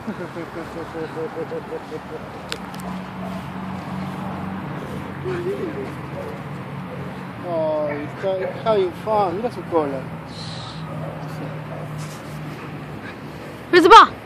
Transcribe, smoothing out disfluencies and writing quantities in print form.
Ay, está bien fan, mira su cola. Pero se va.